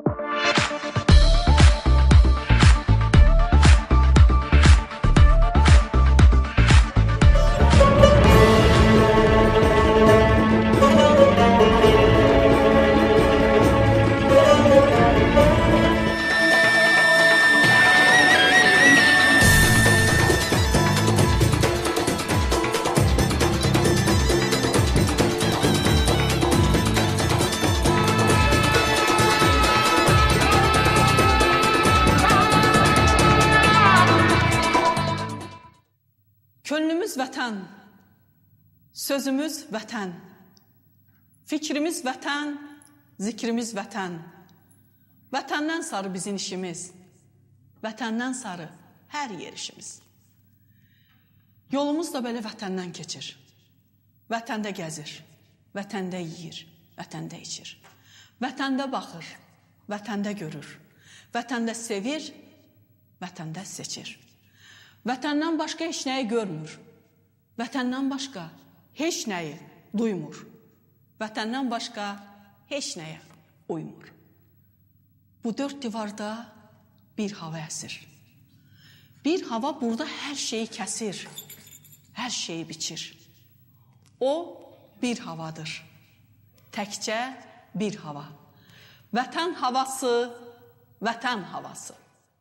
Könlümüz vətən, sözümüz vətən, fikrimiz vətən, zikrimiz vətən. Vətəndən sarı bizim işimiz, vətəndən sarı hər yer işimiz. Yolumuz da belə vətəndən keçir. Vətəndə gəzir, vətəndə yeyir, vətəndə içir. Vətəndə baxır, vətəndə görür, vətəndə sevir, vətəndə seçir. Vətəndən başqa heç nəyi görmür. Vətəndən başqa heç nəyi duymur. Vətəndən başqa heç nəyə uymur. Bu dörd divarda bir hava əsir. Bir hava burada hər şeyi kəsir, hər şeyi biçir. O bir havadır. Təkcə bir hava. Vətən havası, vətən havası.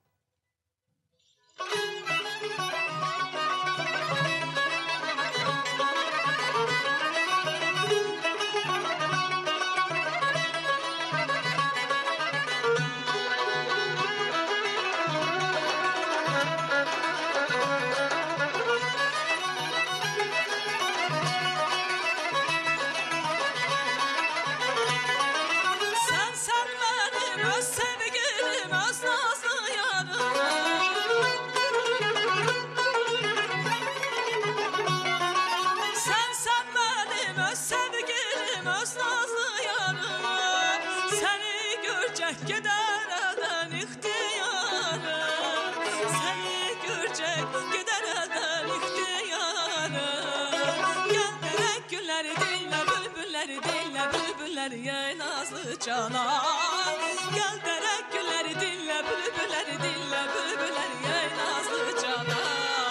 Ey nazlı canan, gel derek gülleri dinle, bülbülleri dinle, bülbülleri ey nazlı canan.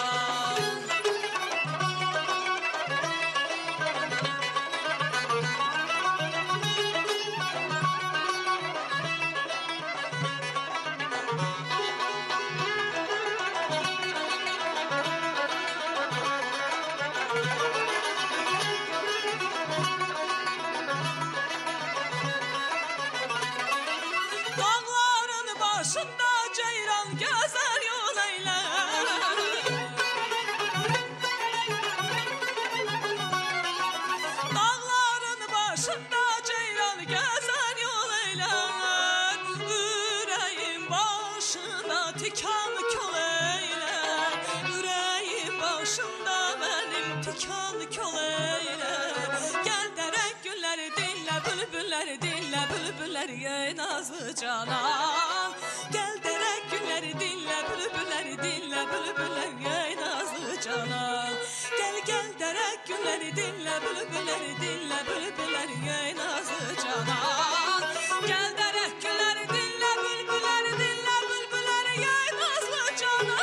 Ey nazlı canan, gel derek gülleri dinle, bülbülleri dinle, bülbülleri ey nazlı canan. Gel derek gülleri dinle, bülbülleri dinle, bülbülleri ey nazlı canan. Gel derek gülleri dinle, bülbülleri dinle, bülbülleri ey nazlı canan.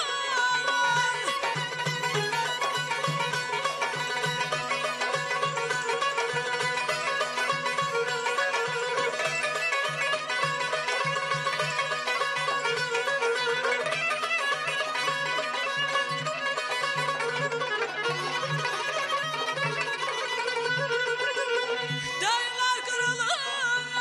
Dağlar kırılır,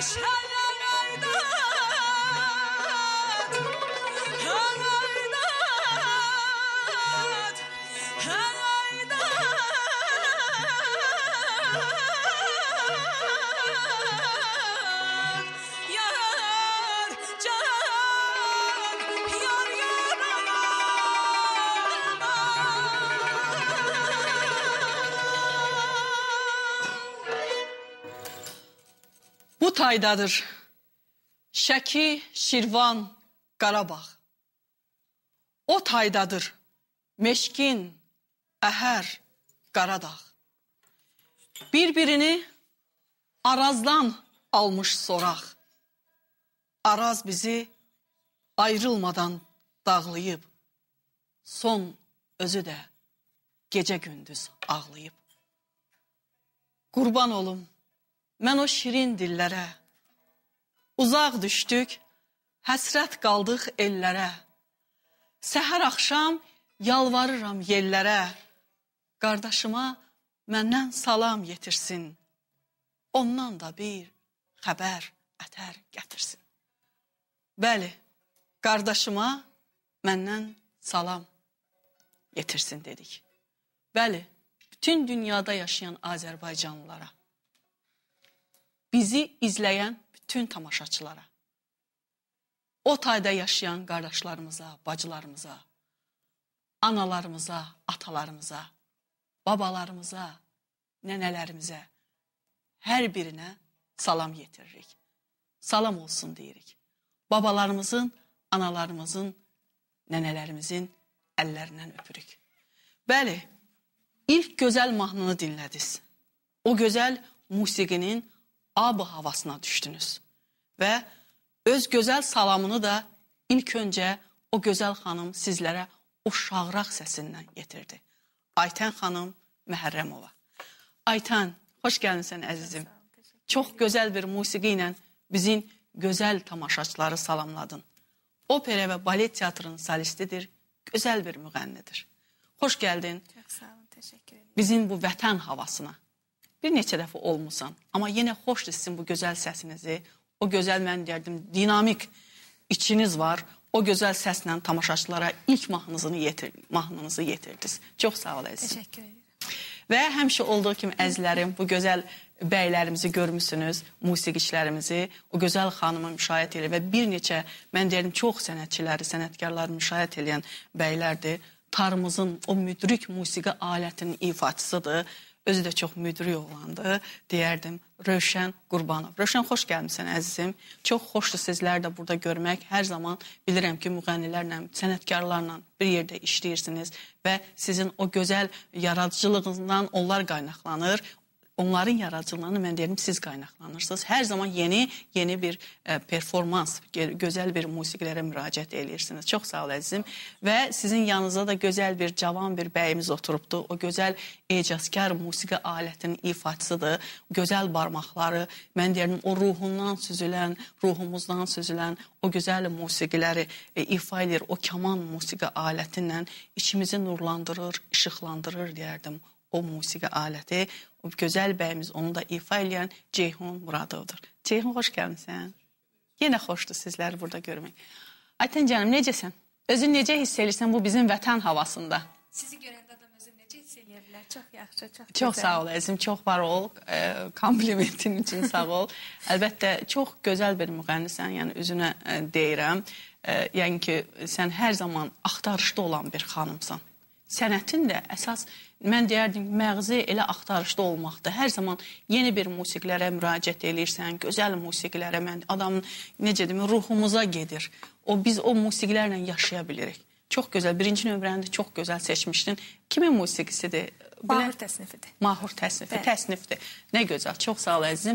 Bu taydadır Şəki, Şirvan, Qarabağ. O taydadır Meşkin, Əhər, Qaradağ. Bir-birini Arazdan almış soraq. Araz bizi ayrılmadan dağlayıb. Son özü də gecə-gündüz ağlayıb. Qurban olum mən o şirin dillərə. Uzaq düşdük, həsrət qaldıq ellərə. Səhər axşam yalvarıram yellərə. Qardaşıma məndən salam yetirsin. Ondan da bir xəbər ətər gətirsin. Bəli, qardaşıma məndən salam yetirsin dedik. Bəli, bütün dünyada yaşayan Azərbaycanlılara, bizi izləyən bütün tamaşaçılara, o tayda yaşayan qardaşlarımıza, bacılarımıza, analarımıza, atalarımıza, babalarımıza, nənələrimizə, hər birinə salam yetiririk. Salam olsun deyirik. Babalarımızın, analarımızın, nənələrimizin əllərindən öpürük. Bəli, ilk gözəl mahnını dinlədiniz. O gözəl musiqinin ab-ı havasına düşdünüz. Və öz gözəl salamını da ilk öncə o gözəl xanım sizlərə o şağraq səsindən getirdi. Aytən xanım Məhərrəmova. Aytən, xoş gəlmişsən əzizim. Çox gözəl bir musiqi ilə bizim gözəl tamaşaçıları salamladın. Opera və balet teatrının solistidir, gözəl bir müğənnidir. Xoş gəldin. Çox sağ olun, təşəkkür ederim. Bizim bu vətən havasına. Bir neçə dəfə olmusan, amma yenə xoşdur sizin bu gözəl səsinizi, o gözəl, mən deyərdim, dinamik içiniz var, o gözəl səslə tamaşaçılara ilk mahnınızı yetirdiniz. Çox sağ ol əzizim. Təşəkkür ederim. Və həmişə olduğu kimi əzizlərim, bu gözəl bəylərimizi görmüsünüz, musiqiçilərimizi, o gözəl xanımı müşahidə edir və bir neçə, mən deyərdim, çox sənətçiləri, sənətkarları müşahidə edən bəylərdir. Tarımızın o müdrik musiqi alətinin ifaçısıdır. Özü də çox müdrik oğlandı, deyərdim, Rövşən Qurbanov. Rövşən, xoş gəlmişsən əzizim. Çox xoşdur sizlər də burada görmək. Hər zaman bilirəm ki, müğənnilərlə, sənətkarlarla bir yerdə işləyirsiniz və sizin o gözəl yaradıcılığınızdan onlar qaynaqlanır. Onların yaradıcılığını mən deyirəm, siz qaynaqlanırsınız. Hər zaman yeni bir performans, gözəl bir musiqilərə müraciət edirsiniz. Çox sağ ol əzizim. Və sizin yanınızda da gözəl bir cavan bir bəyimiz oturubdu. O gözəl ecazkar musiqi alətinin ifaçısıdır. Gözəl barmaqları, mən deyirəm, o ruhundan süzülən, ruhumuzdan süzülən o gözəl musiqiləri ifa edir. O kaman musiqi alətindən içimizi nurlandırır, işıqlandırır deyərdim. O musiqi aləti, o gözəl bəyimiz onu da ifa edən Ceyhun Muradovdur. Ceyhun, xoş gəlmişsən. Yenə xoşdur sizləri burada görmək. Aytən canım, necəsən? Özün necə hiss edirsən bu bizim vətən havasında? Sizi görəndə adam özü necə hiss edə bilər? Çox yaxşı, çox gözəl. Çox sağ ol əzizim, çox var ol. Komplimentin üçün sağ ol. Əlbəttə, çox gözəl bir müğənnisən, yəni üzünə deyirəm. Yəni ki, sən hər zaman axtarışda olan bir xanımsan. Sənətin də əsas, mən deyərdim, məğzi elə axtarışda olmaqdır. Hər zaman yeni bir musiqilərə müraciət edirsən, gözəl musiqilərə, adamın, necə deyim, ruhumuza gedir. Biz o musiqilərlə yaşaya bilirik. Çox gözəl, birinci nömrəni də çox gözəl seçmişdin. Kimin musiqisidir? Mahur təsnifidir. Mahur təsnifdir. Nə gözəl, çox sağ ol əzizim.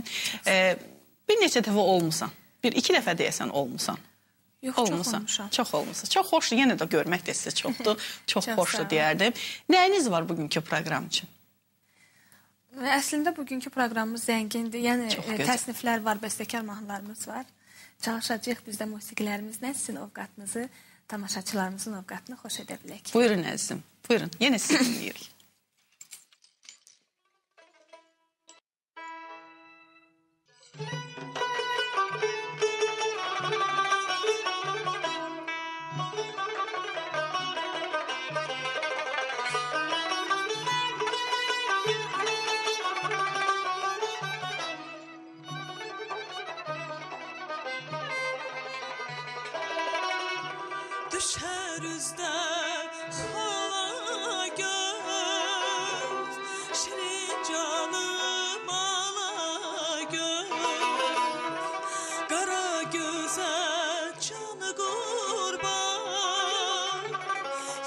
Bir neçə dəfə olmusan, iki dəfə deyəsən olmusan. Yox, çox olmuşam. Çox olmuşsan. Çox xoşdur, yenə də görmək də sizə çoxdur. Çox xoşdur deyərdim. Nəyiniz var bugünkü proqram üçün? Əslində bugünkü proqramımız zəngindir. Yəni təsniflər var, bəstəkar mahnılarımız var. Çalışacağıq biz də musiqilərimizlə sizin ovqatınızı, tamaşaçılarımızın ovqatını xoş edə bilək. Buyurun əzizim, buyurun. Yenə sizi dinləyirik.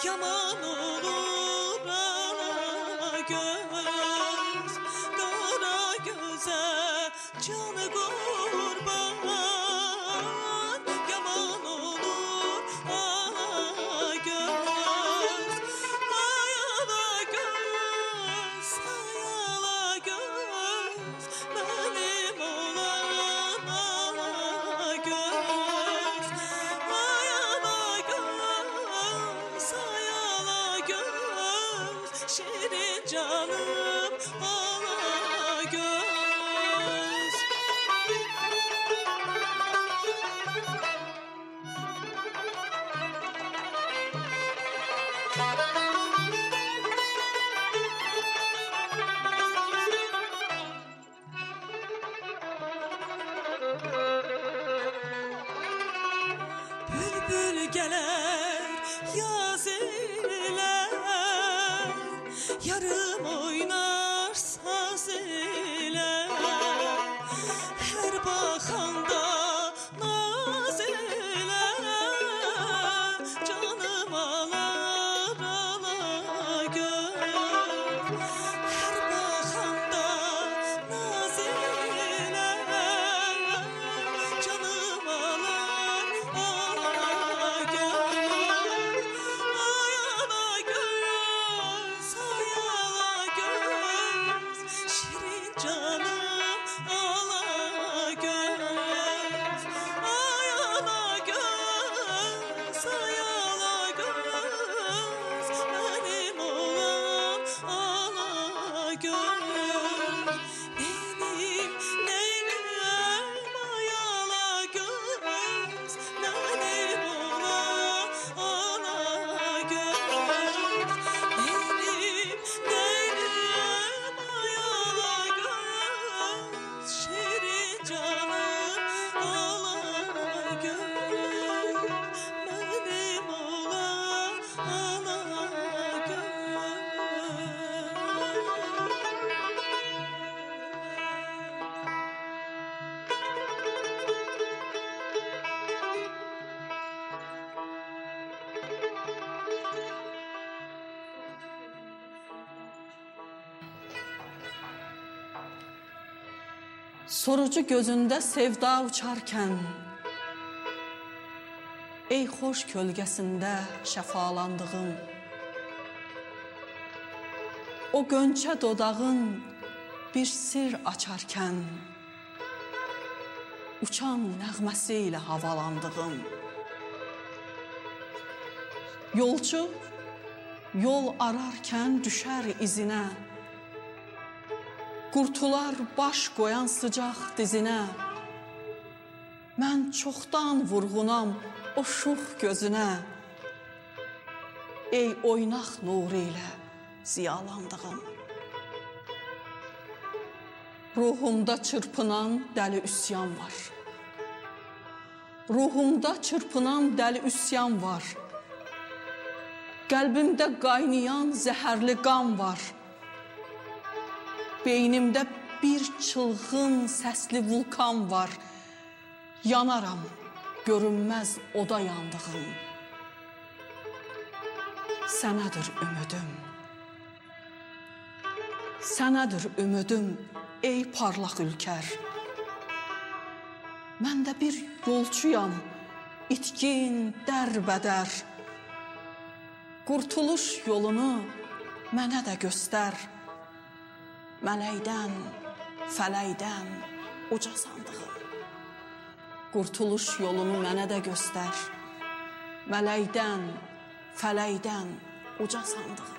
yaman olur ala göz, qara gözə canı qurban, yaman olur ala göz, ay ala göz, ay ala göz, mənim olan ala göz, ay ala göz, ay ala göz, şirin canım ala göz. Bülbül gələr yaz ilə, yarım oynar saz ilə, hər baxanda naz ilə, canım alar ala göz, hər baxanda naz ilə, canım alar ala göz, ay ala göz, ay ala göz, şirin canım ala göz, ay ala göz, ay ala göz, mənim olan ala göz, neynim, neyniyəm ay ala göz, mənim olan ala göz, neynim, neyniyəm ay ala göz, şirin canım ala göz, mənim olan ala göz. Sorucu gözündə sevda uçarkən, ey xoş kölgəsində şəfalandığım, o gönçə dodağın bir sir açarkən, uçan nəğməsi ilə havalandığım, yolcu yol ararkən düşər izinə, qurtular baş qoyan sıcaq dizinə, mən çoxdan vurğunam o şux gözünə, ey oynaq nuru ilə ziyalandığım. Ruhumda çırpınan dəli üsyan var, ruhumda çırpınan dəli üsyan var, qəlbimdə qaynayan zəhərli qan var, beynimdə bir çılğın səsli vulkan var, yanaram görünməz oda yandığım. Sənədir ümidim, sənədir ümidim ey parlaq ülkər. Mən də bir yolçuyam, itkin, dərbədər. Qurtuluş yolunu mənə də göstər. Mələkdən, fələkdən uca sandığım. Qurtuluş yolunu mənə də göstər. Mələkdən, fələkdən uca sandığım.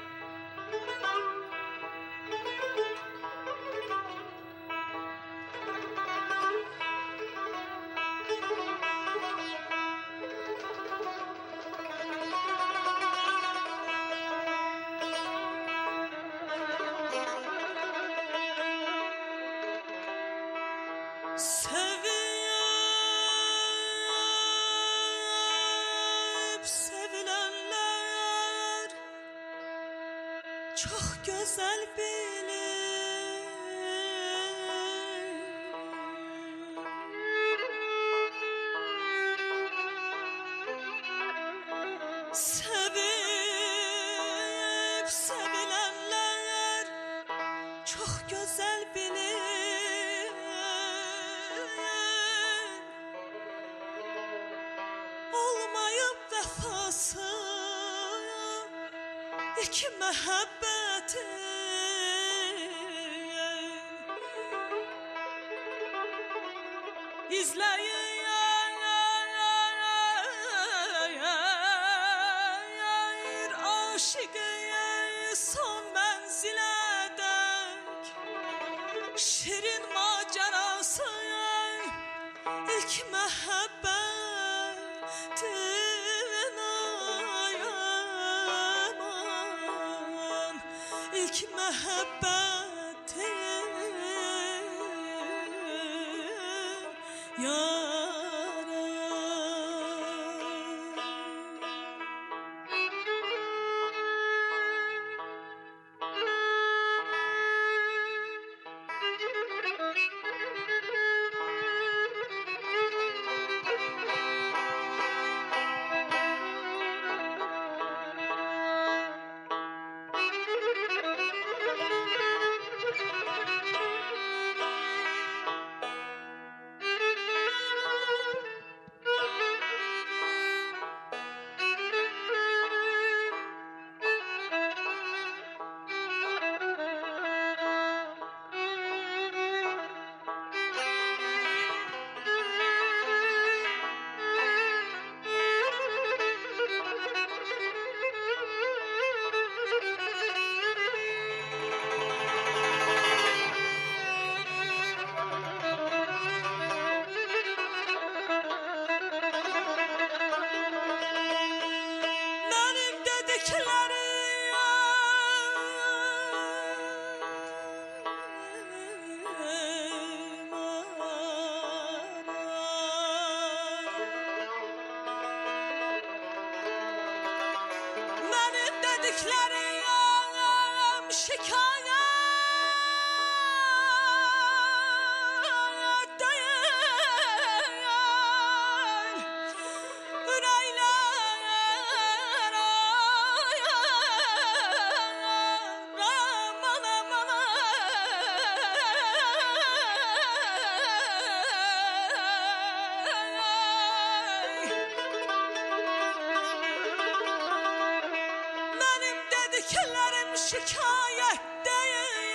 Sevip sevilenler çok güzel bilir. Sevip Çox gözəl bilir olmayıb vəfası ilk məhəbbəti izləyin aşıqı son mənzilədək şirin macerası ilk məhəbbətin ayaman ilk məhəbbətin yaran dediklerim şikayet değil Üreyler aman aman dediklerim şikayet değil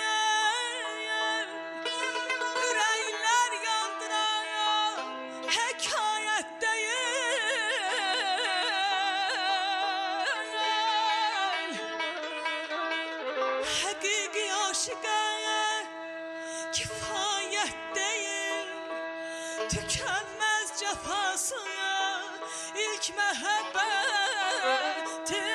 Yürekler yandıran hikayet değil Hakiki aşıkaya kifayet değil Tükenmez cefasına ilk mehabbeti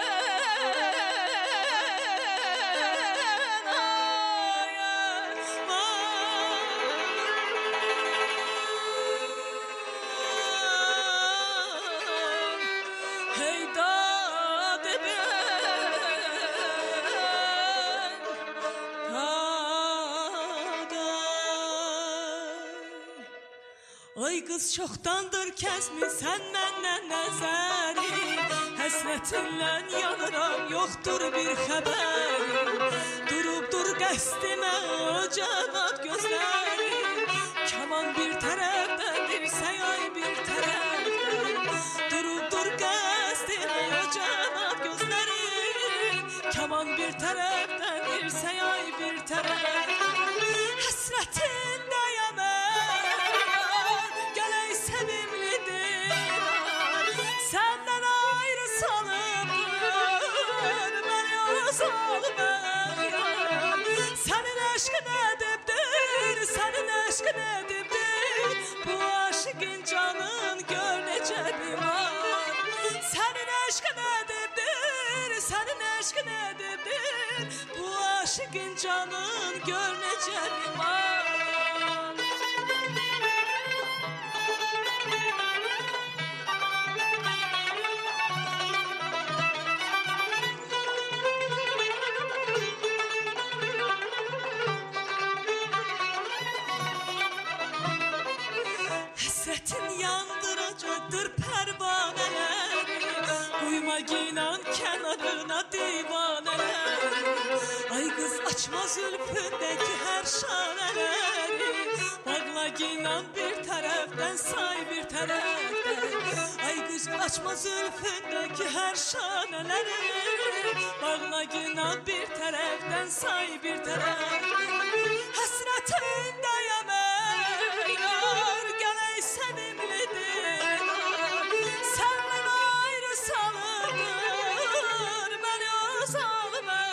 Ay kız çoktandır kesmişsen menden nezeri Həsrətinlə yanıram yoktur bir haber Durup dur qəsdimə o cavab gözləri Kaman bir tərəfdəndir səyay bir tərəfdən Durup dur qəsdimə o cavab gözləri Kaman bir tərəfdəndir səyay bir tərəfdən Həsrətindəyəm Senden ayrı salıptır ben yola salmayan Senin aşkın ediptir, senin aşkın ediptir Bu aşkın canın gör nece bir var Senin aşkın ediptir, senin aşkın ediptir Bu aşkın canın gör nece bir var Hasretin yandıracaktır pervaneler Uyma inan kenarına divaneler Ay kız aç açmaz ülfündeki her şaneleri. Bağla ginan bir taraftan say bir taraftan. Ay kız açmaz ülfündeki her şaneleri. Bağla ginan bir taraftan say bir taraftan. Hasretin dayanır geley sevimlidir. Senden ayrı salınır beni o zalime.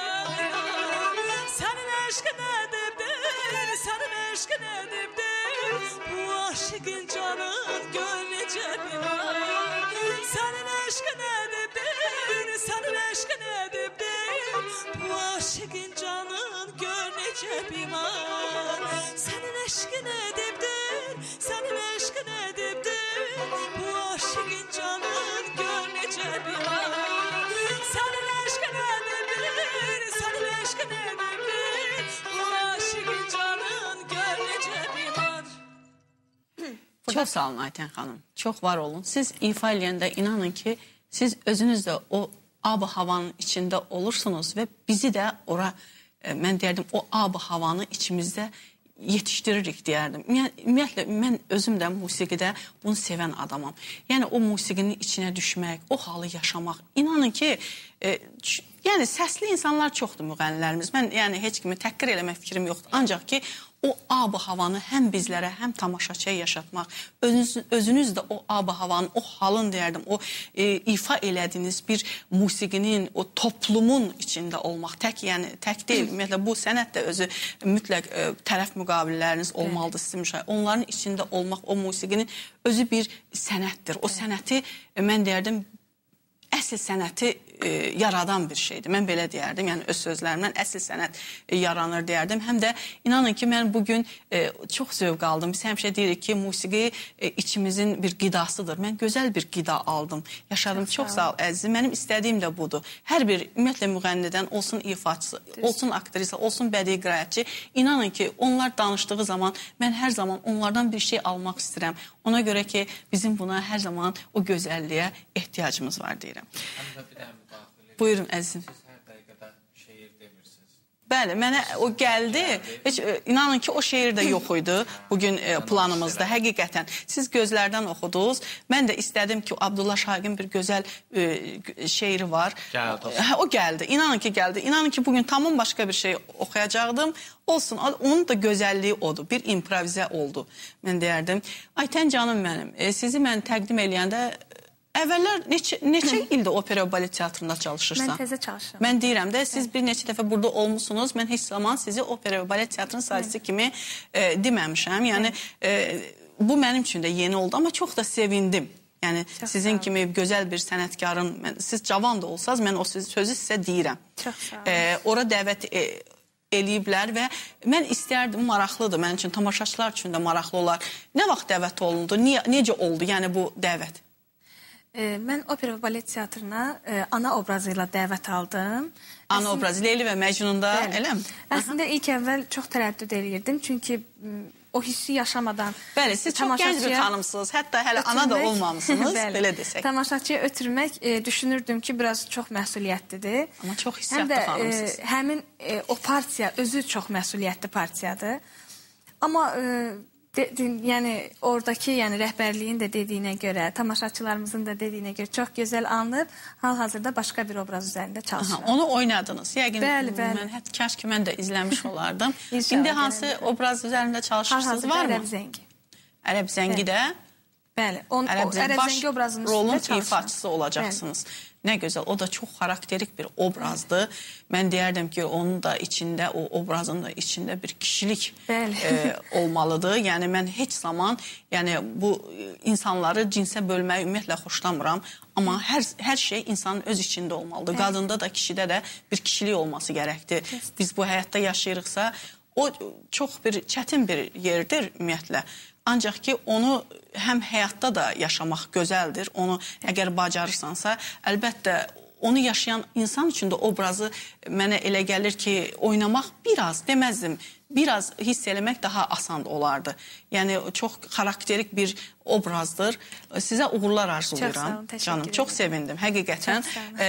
Senin aşkın edipdir, senin aşkın edipdir. Bu aşkın canın gönlü cebime. Senin aşkın edipdir, senin aşkın edipdir. Bu aşkın canın gönlü cebime. Senin aşkın edipdir, senin aşkın edipdir. Bu aşkın canın gönlü cebime. Senin aşkın edipdir, senin aşkın edipdir. Bu aşkın canın gönlü cebime. Çok sağ olun Ayten xanım. Çok var olun. Siz ifa eləyəndə inanın ki, siz özünüz də o ab havanın içində olursunuz və bizi də ora, mən deyərdim, o ab havanı içimizdə yetişdiririk deyərdim. Ümumiyyətlə, mən özüm də musiqidə bunu sevən adamam. Yəni, o musiqinin içinə düşmək, o halı yaşamaq. İnanın ki, yəni səsli insanlar çoxdur müğənnilərimiz. Mən yəni heç kimi təhqir eləmək fikrim yoxdur. Ancaq ki, o ab havanı həm bizlərə, həm tamaşaçıya yaşatmaq, özünüz də o ab havanın, o halın deyərdim, o ifa elədiyiniz bir musiqinin, o toplumun içində olmaq, tək deyil. Ümumiyyətlə, bu sənət də özü mütləq tərəf müqabilləriniz olmalıdır sizin müşahidə. Onların içində olmaq, o musiqinin özü bir sənətdir. O sənəti, mən deyərdim, əsl sənəti yaradan bir şeydir. Mən belə deyərdim, yəni öz sözlərimdən əsl sənət yaranır deyərdim. Həm də inanın ki, mən bugün çox zövq aldım. Biz həmişə deyirik ki, musiqi içimizin bir qidasıdır. Mən gözəl bir qida aldım, yaşadım. Çox sağ ol əzizim. Mənim istədiyim də budur. Hər bir ümumiyyətlə müğənnidən, olsun ifaçısı, olsun aktrisa, olsun bədii qiraətçi, inanın ki, onlar danışdığı zaman mən hər zaman onlardan bir şey almaq istəyirəm. Ona görə ki, bizim buna hər zaman o gözəlliyə ehtiyacımız var deyirəm. Buyurun əzizim. Siz hər dəqiqədə şeir demirsiniz. Bəli, mənə o gəldi. Heç inanın ki, o şeir də yox idi bugün planımızda. Həqiqətən. Siz gözlərdən oxudunuz. Mən də istədim ki, Abdullah Şaiqin bir gözəl şeiri var. O gəldi. İnanın ki, gəldi. İnanın ki, bugün tamam başqa bir şey oxuyacaqdım. Olsun, onun da gözəlliyi odur. Bir improvizə oldu. Mən deyərdim. Ayten canım mənim, sizi mən təqdim eləyəndə əvvəllər neçə ildir opera və balet teatrında çalışırsan? Mən təzə çalışıram. Mən deyirəm də, siz bir neçə dəfə burada olmuşsunuz. Mən heç zaman sizi opera və balet teatrının sahibisi kimi deməmişəm. Yəni, bu mənim üçün də yeni oldu, amma çox da sevindim. Yəni, sizin kimi gözəl bir sənətkarın, siz cavan da olsanız, mən o sözü sizə deyirəm. Çox sağ olun. Ora dəvət eləyiblər və mən istərdim, maraqlıdır. Mənim üçün, tamaşaçılar üçün də maraqlı olar. Nə vaxt dəvət olundu? Necə oldu yəni bu dəvət? Mən opera və balet teatrına ana obrazı ilə dəvət aldım. Ana obrazı, Leyli və Məcnunda, eləmi? Əslində ilk əvvəl çox tərəddüd eləyirdim, çünki o hissi yaşamadan... Bəli, siz çox gənc bir xanımsınız, hətta hələ ana da olmamışsınız, belə desək. Tamaşaçıya ötürmək düşünürdüm ki, biraz çox məsuliyyətlidir. Amma çox hissiyatlı xanımsınız. Həmin o partiya özü çox məsuliyyətli partiyadır. Amma... yəni oradakı rəhbərliyin də dediyinə görə, tamaşaçılarımızın da dediyinə görə çox gözəl alınır. Hal-hazırda başqa bir obraz üzərində çalışıram. Onu oynadınız. Yəqin, bəli. Kaş ki, mən də izləmiş olardım. İndi hansı obraz üzərində çalışırsınız, var mı? Ərəb Zəngi. Ərəb Zəngi də? Bəli. Ərəb Zəngi obrazının rolun ifaçısı olacaqsınız. Nə gözəl, o da çox xarakterik bir obrazdır. Mən deyərdim ki, onun da içində, o obrazın da içində bir kişilik olmalıdır. Yəni, mən heç zaman bu insanları cinsə bölməyi ümumiyyətlə xoşlamıram. Amma hər şey insanın öz içində olmalıdır. Qadında da, kişidə də bir kişilik olması gərəkdir. Biz bu həyatda yaşayırıqsa, o çox bir çətin bir yerdir ümumiyyətlə. Ancaq ki, onu həm həyatda da yaşamaq gözəldir. Onu əgər bacarırsansa, əlbəttə onu yaşayan insan üçün də obrazı mənə elə gəlir ki, oynamaq biraz, deməzdim, biraz hiss eləmək daha asan olardı. Yəni, çox xarakterik bir obrazdır. Sizə uğurlar arzulayıram. Canım, çox sevindim, həqiqətən.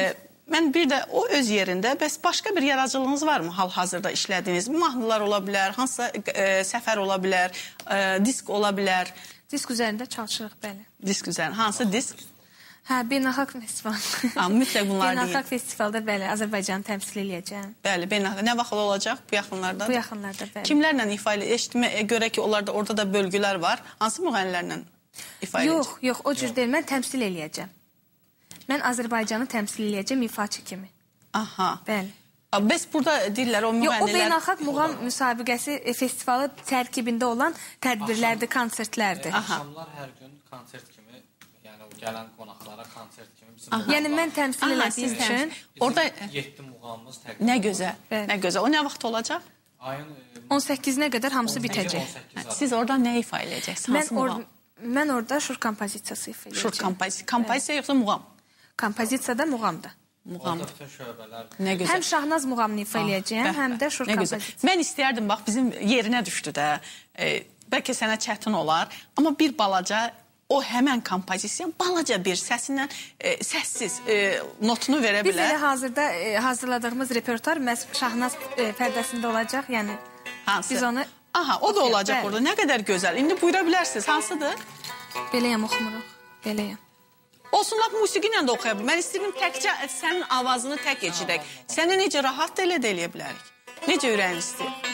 Mən bir də o öz yerində, bəs başqa bir yaradıcılığınız varmı hal-hazırda işlədiyiniz? Mahnılar ola bilər, hansısa səfər ola bilər, disk ola bilər. Disk üzərində çalışırıq, bəli. Disk üzərində, hansı disk? Hə, beynəlxalq festival. Mütləq bunlar deyil. Beynəlxalq festivalda, bəli, Azərbaycanı təmsil edəcəm. Bəli, beynəlxalq. Nə vaxt olacaq bu yaxınlarda? Bu yaxınlarda, bəli. Kimlərlə ifa ilə? Eşitmə görə ki, orada da bölgülər var. Hansı müğənnilərlə ifa edəcək? Yox, o cür deyil, mən təmsil eləyəcəm. Mən Azərbaycanı təmsil eləyəcəm ifaçı kimi. Aha. Bəli. Bəs burada deyirlər o müğənnilər... Yox, o beynəlxalq muğam müsabiqəsi festivalı tərkibində olan tədbirlərdir, konsertlərdir. Axşamlar hər gün konsert kimi, yəni o gələn qonaqlara konsert kimi bizim... Yəni mən təmsil elədiyim üçün... Orada 7 muğamımız təqdim. Nə gözəl, nə gözəl. O nə vaxt olacaq? Ayın 18-nə qədər hamısı bitəcək. Siz orada nə ifa eləyəcəksiniz? Mən orada şur kompozisiyası ifa eləyəcəm. Şur kompozisiya. Kompozisiya yoxsa muğam? Kompozisiyada muğamdır. Muğam. Bütün şöbələr. Nə gözəl. Həm Şahnaz muğamını ifa eləyəcəm, həm də şur kompozisiyası. Mən istəyərdim, bax, bizim yerinə düşdü də. Bəlkə sənə çətin olar, amma bir balaca, o həmən kompozisiya balaca bir səsinlə, səssiz notunu verə bilər. Biz elə hazırda hazırladığımız repertuar məhz Şahnaz pərdəsində olacaq, yəni biz onu... Aha, o da olacaq orada. Nə qədər gözəl. İndi buyura bilərsiniz. Hansıdır? Beləyəm, oxumuruq. Beləyəm. Olsun, laf musiqi ilə də oxuya bilir. Mən istəyirəm təkcə sənin avazını tək eşidək. Səni necə rahat da elə də eləyə bilərik. Necə ürəyin istəyir?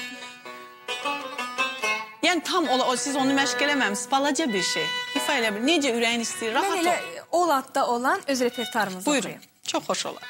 Yəni tam siz onu məşq eləməmişsiniz. Balaca bir şey. İfa elə bilir. Necə ürəyin istəyir? Rahat ol. Mən elə o ladda olan öz repertuarımızı oxuyum. Buyurun. Çox xoş olar.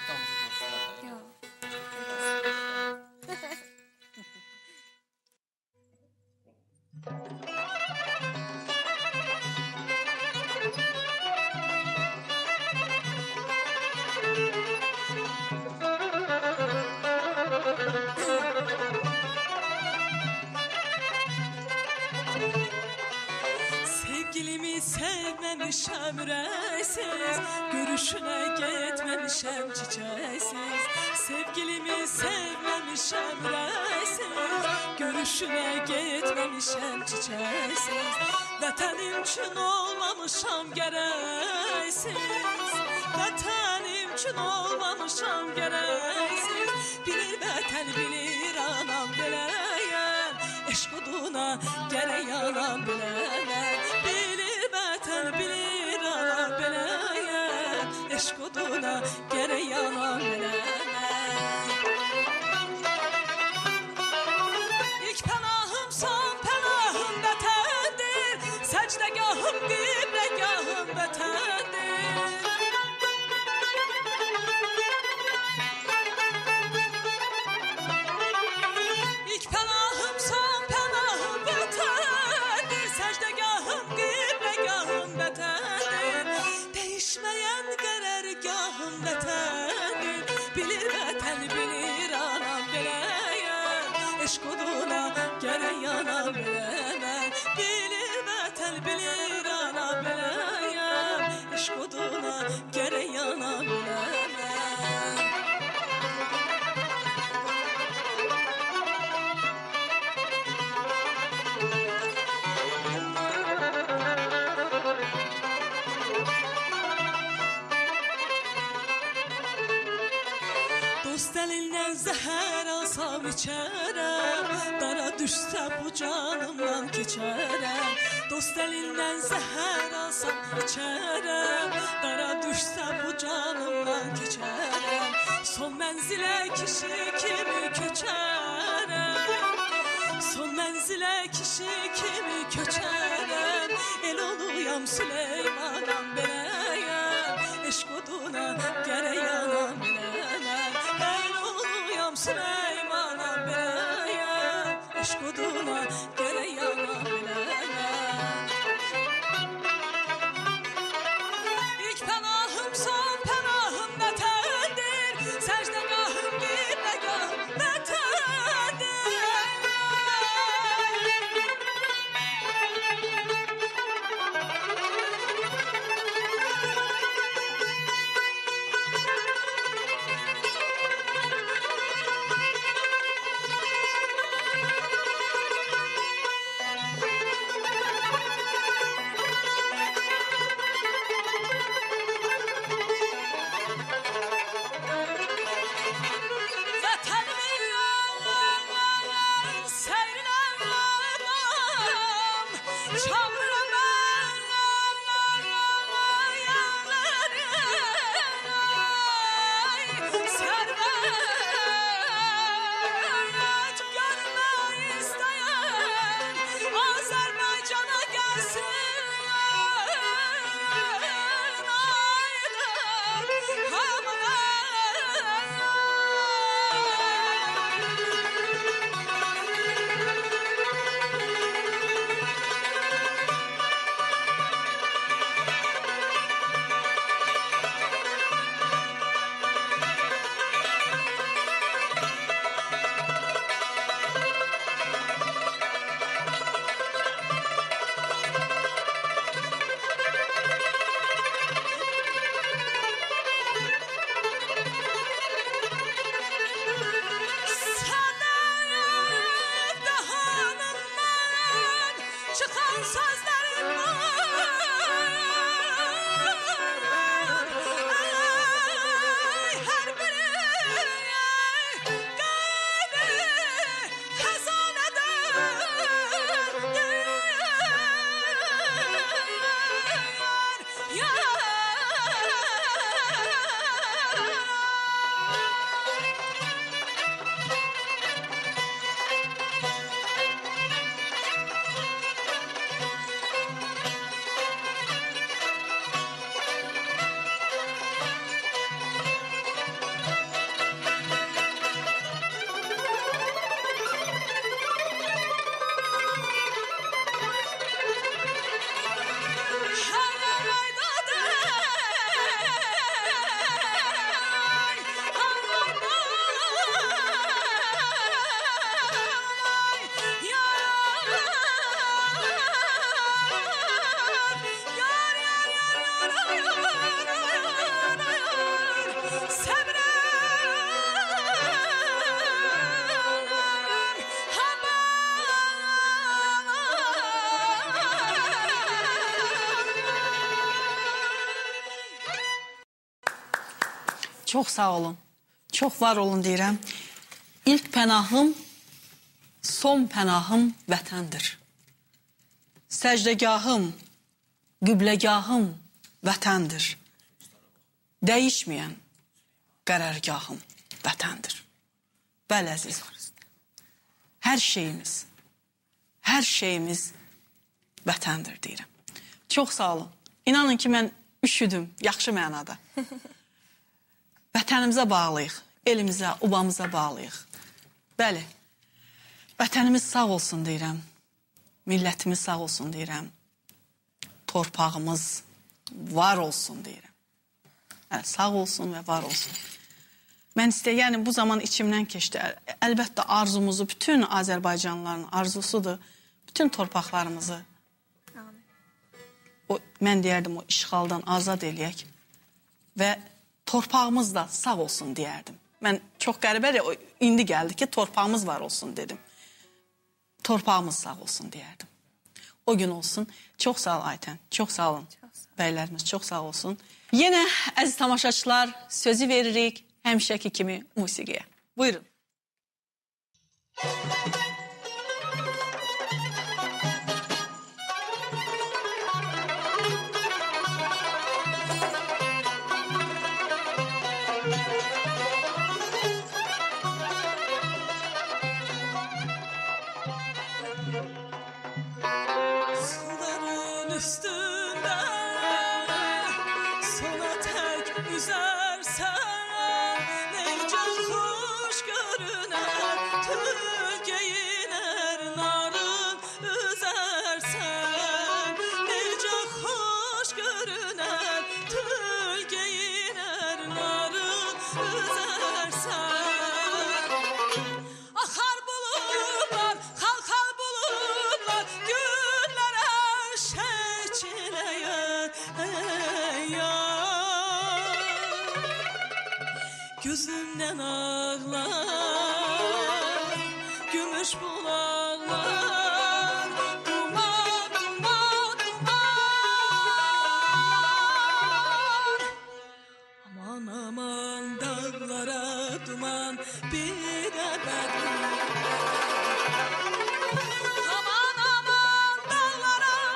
Sevgilimi sevmemişem üresiz, görüşüne gitmemişem çiçeksiz. Sevgilimi sevmemişem üresiz, görüşüne gitmemişem çiçeksiz. Vətənim üçün olmamışam gərəksiz, vətənim üçün olmamışam gərəksiz. Bilir vətən, bilir anam beləyəm, eşq oduna gərək anam beləyəm. Bilir vətən, bilir anam beləyəm, eşq oduna gərək anam beləyəm. İlk pənahım, son pənahım vətəndir, səcdəgahım, qibləgahım vətəndir. İlk pənahım, son pənahım vətəndir, səcdəgahım, qibləgahım vətəndir. Değişməyən qərərgahım vətəndir, bilir vətən, bilir anam beləyəm, eşq oduna gərək anam beləyəm. Bilir vətən, bilir anam beləyəm, eşq oduna gərək anam beləyəm. Dost əlindən zəhər alsam içərəm, dara düşsə bu canımdan keçərəm. Dost əlindən zəhər alsam içərəm, dara düşsə bu canımdan keçərəm. Son mənzilə kişi kimi köçərəm, son mənzilə kişi kimi köçərəm. El oluyam Süleymanam beləyəm, eşq oduna gərək anam beləyəm. El oluyam Süleymanam beləyəm, eşq oduna gərək anam beləyəm. İlk pənahım, son pənahım vətəndir, səcdəgahım, qibləgahım vətəndir. Çox sağ olun. Çox var olun deyirəm. İlk pənahım, son pənahım vətəndir. Səcdəgahım, qibləgahım vətəndir. Dəyişməyən qərargahım vətəndir. Bəli, əziz. Hər şeyimiz vətəndir deyirəm. Çox sağ olun. İnanın ki, mən üşüdüm, yaxşı mənada. Vətənimizə bağlıyıq, elimizə, obamıza bağlıyıq. Bəli, vətənimiz sağ olsun deyirəm, millətimiz sağ olsun deyirəm, torpağımız var olsun deyirəm. Yəni, sağ olsun və var olsun. Mən yəni bu zaman içimdən keçdi. Əlbəttə arzumuzu, bütün Azərbaycanlıların arzusudur, bütün torpaqlarımızı, mən deyərdim, o işğaldan azad eləyək və torpağımız da sağ olsun deyərdim. Mən çox qəribədir, indi gəldi ki, torpağımız var olsun dedim. Torpağımız sağ olsun deyərdim. O gün olsun. Çox sağ ol Aytən, çox sağ olun. Bəylərimiz çox sağ olsun. Yenə əziz tamaşaçılar, sözü veririk həmişəki kimi musiqiyə. Buyurun. Üstünde sona tek üzersen neyce hoş görüner tül giyiner narın üzersen neyce hoş görüner tül giyiner narın üzersen akar bulutlar kalkar bulutlar günlere çileye gözümden ağlar gümüş bulaklar duman duman duman aman aman dağlara duman bir ebedi aman aman dağlara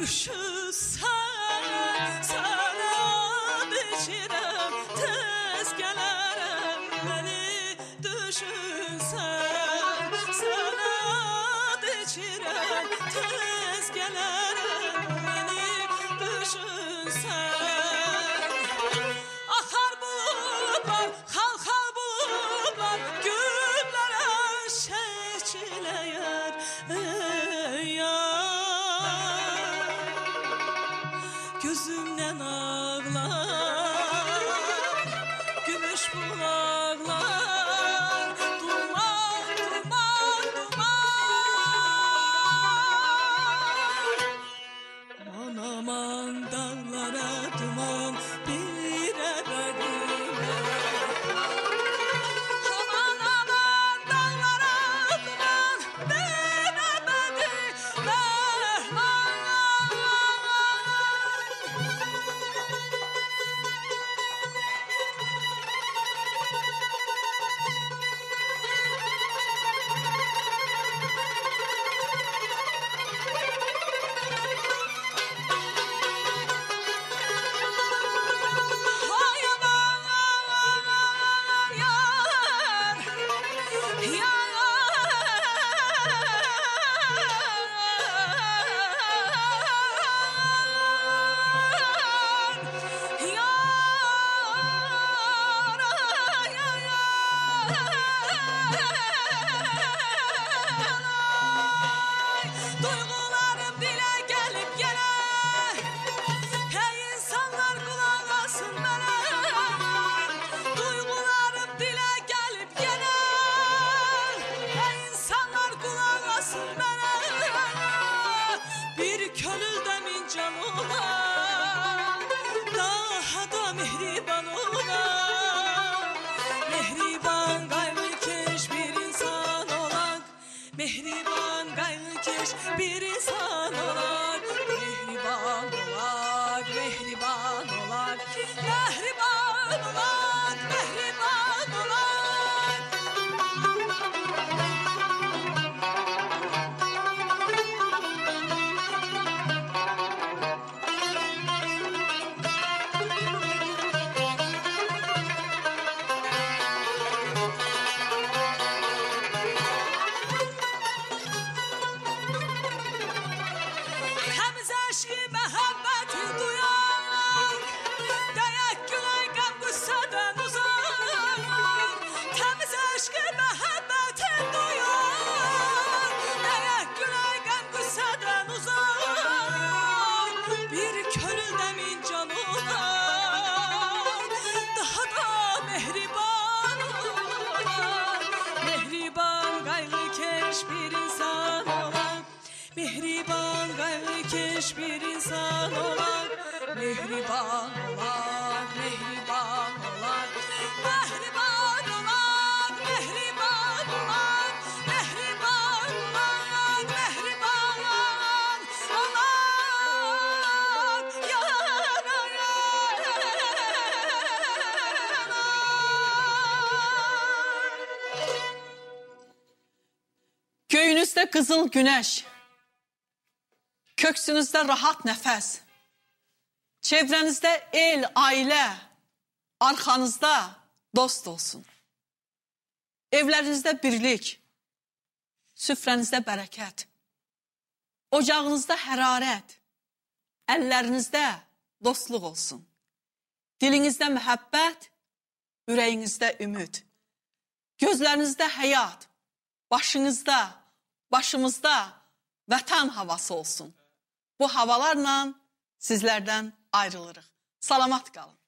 düşürsən, sənə içirəm, tez gələrəm, məni düşürsən, sənə içirəm, tez gələrəm, məni düşürsən. Axar buludlar, xalxal buludlar, güllərə şəkiləyər, ey yar. Gözümdən ağlar, gümüş bulaqlar, duman, duman, duman. Aman aman dağlara duman, bir əbədim. Aman aman dağlara duman, bir əbədim. Hay aman yar, duygularım dile gelip gelir. Hey insanlar kulak asın bana. Duygularım dile gelip gelir. Hey insanlar kulak asın bana. Bir könülde min can olan, daha da mehriban olan. Mehriban gayrıkeş bir insan olan, mehriban gayrıkeş bir insan olan. Mehriban olak, mehriban olak, mehriban olak, mehriban olak. Temiz aşkı mehabbeti duyan, dayak gülay gam gussadan uzak. Temiz aşkı mehabbeti duyan, dayak gülay gam gussadan uzak. Bir könülde min can olan, daha da mehriban olan. Mehriban gayrıkeş bir insan olan, mehriban gayrıkeş bir insan olan. Mehriban olak, mehriban olak, mehriban olak, mehriban olak, mehriban olak, mehriban olak. Yana yana. Göğünüzdə qızıl günəş, köksünüzdə rahat nəfəs, çevrənizdə el, ailə, arxanızda dost olsun. Evlərinizdə birlik, süfrənizdə bərəkət, ocağınızda hərarət, əllərinizdə dostluq olsun. Dilinizdə məhəbbət, ürəyinizdə ümid, gözlərinizdə həyat, başınızda, başımızda vətən havası olsun. Bu havalarla sizlərdən ayrılırıq. Salamat qalın.